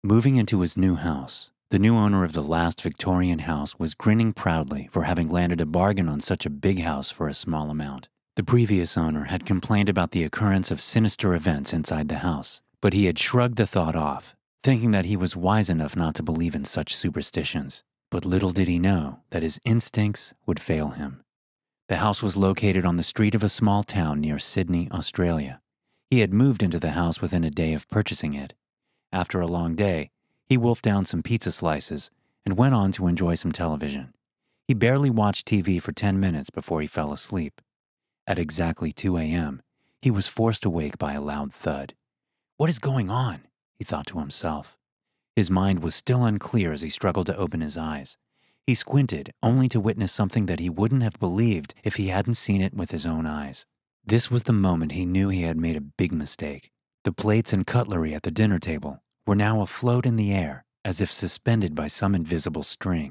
Moving into his new house, the new owner of the last Victorian house was grinning proudly for having landed a bargain on such a big house for a small amount. The previous owner had complained about the occurrence of sinister events inside the house, but he had shrugged the thought off, thinking that he was wise enough not to believe in such superstitions. But little did he know that his instincts would fail him. The house was located on the street of a small town near Sydney, Australia. He had moved into the house within a day of purchasing it. After a long day, he wolfed down some pizza slices and went on to enjoy some television. He barely watched TV for 10 minutes before he fell asleep. At exactly 2 a.m., he was forced awake by a loud thud. "What is going on?" he thought to himself. His mind was still unclear as he struggled to open his eyes. He squinted, only to witness something that he wouldn't have believed if he hadn't seen it with his own eyes. This was the moment he knew he had made a big mistake. The plates and cutlery at the dinner table were now afloat in the air as if suspended by some invisible string.